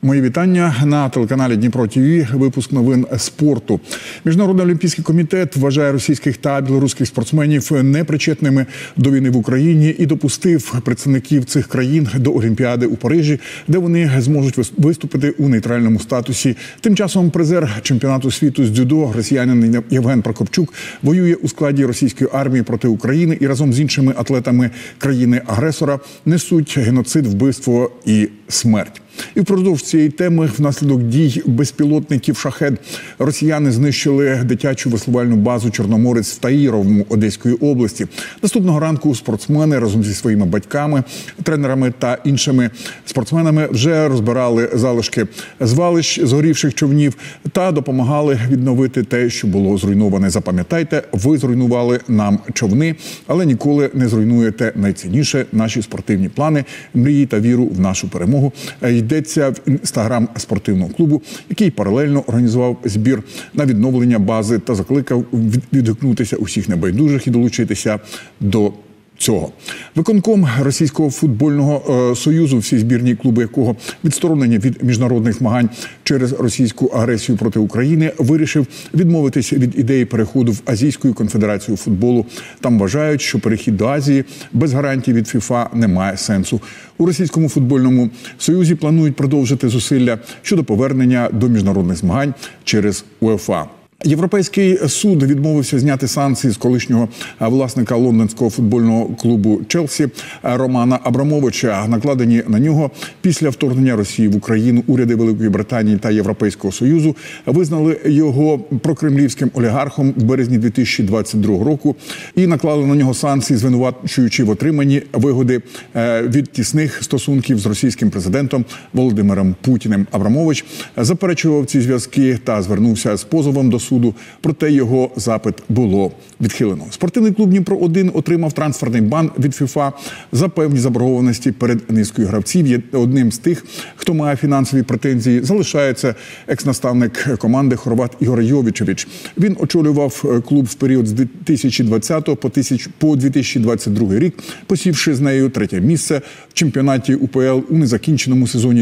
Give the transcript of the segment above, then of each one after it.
Мої вітання на телеканалі Дніпро ТВ. Випуск новин спорту. Міжнародний олімпійський комітет вважає російських та білоруських спортсменів непричетними до війни в Україні і допустив представників цих країн до Олімпіади у Парижі, де вони зможуть виступити у нейтральному статусі. Тим часом призер чемпіонату світу з дзюдо росіянин Євген Прокопчук воює у складі російської армії проти України і разом з іншими атлетами країни-агресора несуть геноцид, вбивство і смерть. І впродовж цієї теми внаслідок дій безпілотників «Шахед» росіяни знищили дитячу веслувальну базу «Чорноморець» в Таїровому Одеської області. Наступного ранку спортсмени разом зі своїми батьками, тренерами та іншими спортсменами вже розбирали залишки звалищ згорівших човнів та допомагали відновити те, що було зруйноване. Запам'ятайте, ви зруйнували нам човни, але ніколи не зруйнуєте найцінніше – наші спортивні плани, мрії та віру в нашу перемогу. Йдеться в інстаграм спортивного клубу, який паралельно організував збір на відновлення бази та закликав відгукнутися усіх небайдужих і долучитися до цього. Виконком Російського футбольного союзу, всі збірні клуби якого відсторонені від міжнародних змагань через російську агресію проти України, вирішив відмовитись від ідеї переходу в Азійську конфедерацію футболу. Там вважають, що перехід до Азії без гарантій від ФІФА не має сенсу. У Російському футбольному союзі планують продовжити зусилля щодо повернення до міжнародних змагань через УЄФА. Європейський суд відмовився зняти санкції з колишнього власника лондонського футбольного клубу «Челсі» Романа Абрамовича, накладені на нього після вторгнення Росії в Україну. Уряди Великої Британії та Європейського Союзу визнали його прокремлівським олігархом в березні 2022 року і наклали на нього санкції, звинувачуючи в отриманні вигоди від тісних стосунків з російським президентом Володимиром Путіним. Абрамович заперечував ці зв'язки та звернувся з позовом до суду, проте його запит було відхилено. Спортивний клуб «Дніпро-1» отримав трансферний бан від ФІФА за певні заборгованості перед низкою гравців. Є одним з тих, хто має фінансові претензії, залишається екс-наставник команди хорват Ігор Йовічевич. Він очолював клуб в період з 2020 по 2022 рік, посівши з нею третє місце в чемпіонаті УПЛ у незакінченому сезоні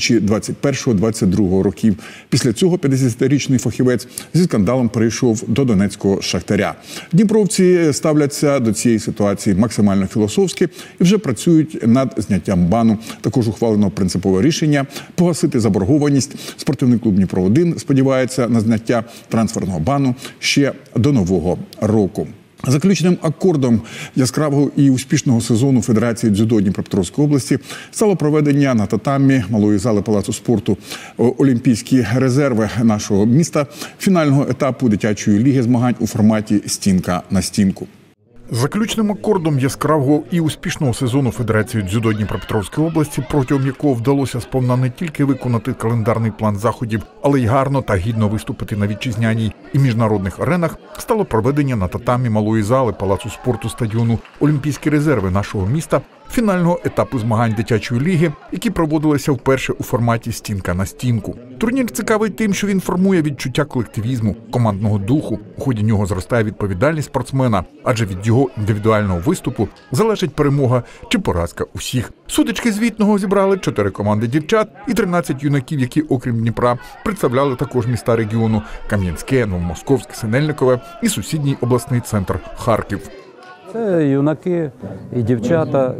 2021-2022 років. Після цього 50-річний фахівець зі скандалом перейшов до донецького «Шахтаря». Дніпровці ставляться до цієї ситуації максимально філософськи і вже працюють над зняттям бану. Також ухвалено принципове рішення погасити заборгованість. Спортивний клуб «Дніпро-1» сподівається на зняття трансферного бану ще до Нового року. Заключним акордом яскравого і успішного сезону Федерації дзюдо Дніпропетровської області стало проведення на татамі малої зали Палацу спорту «Олімпійські резерви» нашого міста фінального етапу дитячої ліги змагань у форматі «Стінка на стінку». Заключним акордом яскравого і успішного сезону Федерації дзюдо Дніпропетровської області, протягом якого вдалося сповна не тільки виконати календарний план заходів, але й гарно та гідно виступити на вітчизняній і міжнародних аренах, стало проведення на татамі малої зали Палацу спорту стадіону «Олімпійські резерви» нашого міста фінального етапу змагань дитячої ліги, які проводилися вперше у форматі «Стінка на стінку». Турнір цікавий тим, що він формує відчуття колективізму, командного духу. У ході нього зростає відповідальність спортсмена, адже від його індивідуального виступу залежить перемога чи поразка усіх. Судочки звітного зібрали 4 команди дівчат і 13 юнаків, які, окрім Дніпра, представляли також міста регіону – Кам'янське, Новомосковське, Синельникове і сусідній обласний центр Харків. Це юнаки і дівчата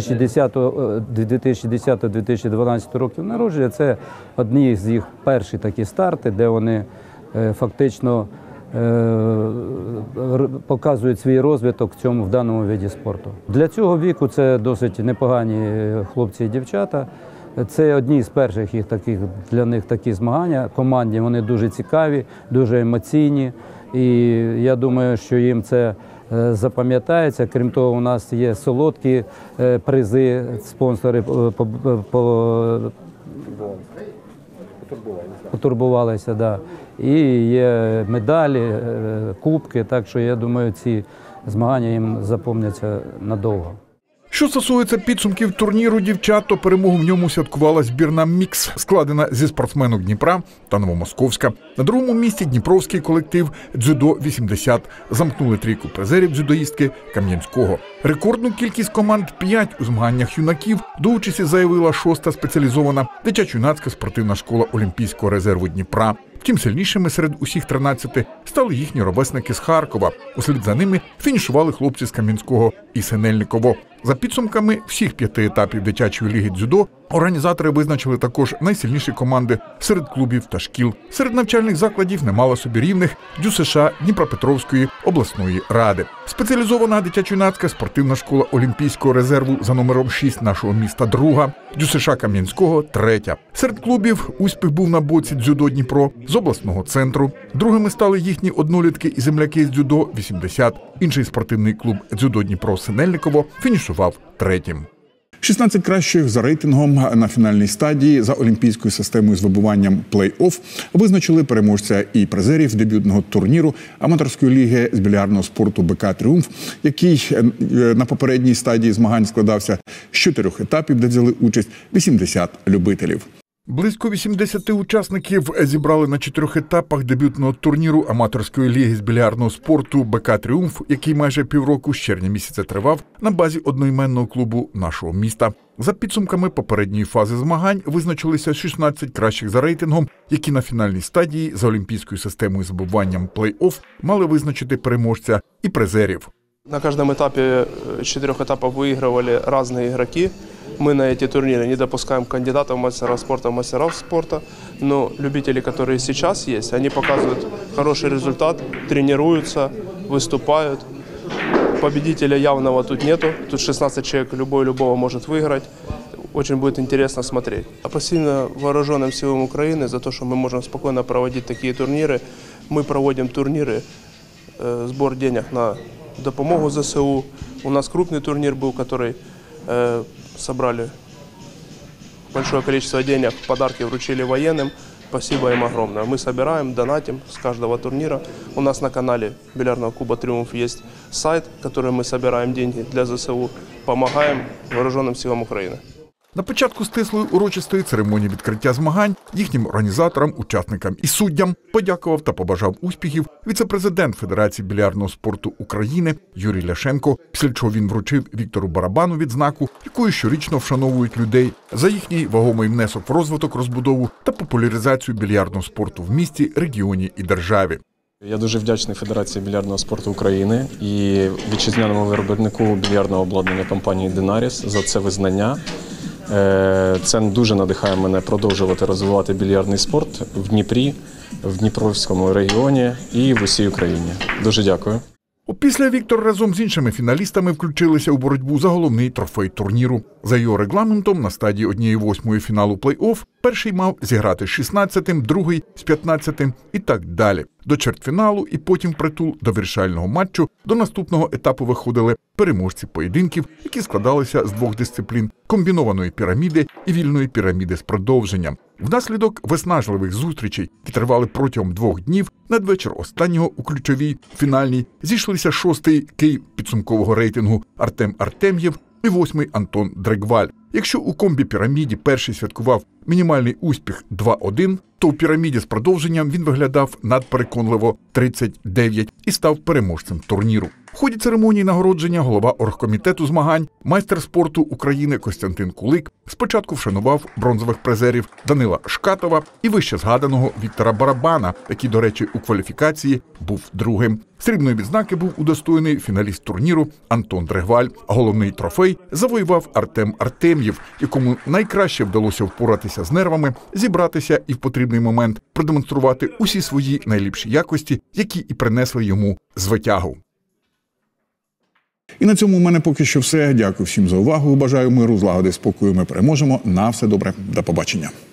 2010-2012 років народження. Це одні з їх перші такі старти, де вони фактично показують свій розвиток в даному виді спорту. Для цього віку це досить непогані хлопці і дівчата. Це одні з перших для них такі змагання. Командні вони дуже цікаві, дуже емоційні. І я думаю, що їм це запам'ятається. Крім того, у нас є солодкі призи, спонсори потурбувалися, да. І є медалі, кубки, так що я думаю, ці змагання їм запам'ятаються надовго. Що стосується підсумків турніру дівчат, то перемогу в ньому святкувала збірна «Мікс», складена зі спортсменок Дніпра та Новомосковська. На другому місці дніпровський колектив «Дзюдо-80». Замкнули трійку призерів дзюдоїстки Кам'янського. Рекордну кількість команд – 5 у змаганнях юнаків. До участі заявила 6-та спеціалізована дитячо-юнацька спортивна школа Олімпійського резерву Дніпра. Втім, сильнішими серед усіх 13 стали їхні ровесники з Харкова. Услід за ними фінішували хлопці з Кам'янського і Синельниково. За підсумками всіх 5 етапів дитячої ліги дзюдо організатори визначили також найсильніші команди серед клубів та шкіл. Серед навчальних закладів не мало собі рівних ДЮСШ Дніпропетровської обласної ради. Спеціалізована дитячо-юнацька спортивна школа Олімпійського резерву за номером 6 нашого міста друга, ДЮСШ Кам'янського третя. Серед клубів успіх був на боці дзюдо Дніпро з обласного центру. Другими стали їхні однолітки і земляки з дзюдо 80. Інший спортивний клуб дзюдо Дніпро Синельниково фінішував третім. 16 кращих за рейтингом на фінальній стадії за олімпійською системою з вибиванням плей-офф визначили переможця і призерів дебютного турніру аматорської ліги з більярдного спорту БК «Тріумф», який на попередній стадії змагань складався з 4 етапів, де взяли участь 80 любителів. Близько 80 учасників зібрали на 4 етапах дебютного турніру аматорської ліги з більярдного спорту БК «Тріумф», який майже півроку з червня місяця тривав на базі одноіменного клубу нашого міста. За підсумками попередньої фази змагань визначилися 16 кращих за рейтингом, які на фінальній стадії за олімпійською системою з вибиванням плей-офф мали визначити переможця і призерів. На каждом этапе 4 этапов выигрывали разные игроки. Мы на эти турниры не допускаем кандидатов в мастера спорта, мастеров спорта. Но любители, которые сейчас есть, они показывают хороший результат, тренируются, выступают. Победителя явного тут нету. Тут 16 человек, любого может выиграть. Очень будет интересно смотреть. Спасибо вооруженным силам Украины за то, что мы можем спокойно проводить такие турниры. Мы проводим турниры, сбор денег на допомогу ЗСУ. У нас крупный турнир был, который собрали большое количество денег, подарки вручили военным. Спасибо им огромное. Мы собираем, донатим с каждого турнира. У нас на канале бильярдного клуба «Триумф» есть сайт, который мы собираем деньги для ЗСУ, помогаем вооруженным силам Украины. На початку стислої урочистої церемонії відкриття змагань їхнім організаторам, учасникам і суддям подякував та побажав успіхів віце-президент Федерації більярдного спорту України Юрій Ляшенко, після чого він вручив Віктору Барабану відзнаку, якою щорічно вшановують людей за їхній вагомий внесок в розвиток, розбудову та популяризацію більярдного спорту в місті, регіоні і державі. Я дуже вдячний Федерації більярдного спорту України і вітчизняному виробнику більярдного обладнання компанії «Динаріс» за це визнання. Це дуже надихає мене продовжувати розвивати більярдний спорт в Дніпрі, в Дніпровському регіоні і в усій Україні. Дуже дякую. Опісля Віктор разом з іншими фіналістами включилися у боротьбу за головний трофей турніру. За його регламентом на стадії 1/8 фіналу плей-офф перший мав зіграти з 16-тим, другий з 15-тим і так далі. До чвертьфіналу і потім впритул до вирішального матчу до наступного етапу виходили переможці поєдинків, які складалися з 2 дисциплін – комбінованої піраміди і вільної піраміди з продовженням. Внаслідок виснажливих зустрічей, які тривали протягом 2 днів, надвечір останнього у ключовій фінальній зійшлися 6-й кий підсумкового рейтингу Артем Артем'єв і 8-й Антон Дрегваль. Якщо у комбі-піраміді перший святкував мінімальний успіх 2-1, то у піраміді з продовженням він виглядав надпереконливо 39 і став переможцем турніру. В ході церемонії нагородження голова оргкомітету змагань, майстер спорту України Костянтин Кулик спочатку вшанував бронзових призерів Данила Шкатова і вище згаданого Віктора Барабана, який, до речі, у кваліфікації був другим. Срібної відзнаки був удостоєний фіналіст турніру Антон Дрегваль, а головний трофей завоював Артем Артем'єв, якому найкраще вдалося впоратися з нервами, зібратися і в потрібний момент продемонструвати усі свої найліпші якості, які і принесли йому звитягу. І на цьому у мене поки що все. Дякую всім за увагу. Бажаю миру, злагоди, спокою. Ми переможемо. На все добре. До побачення.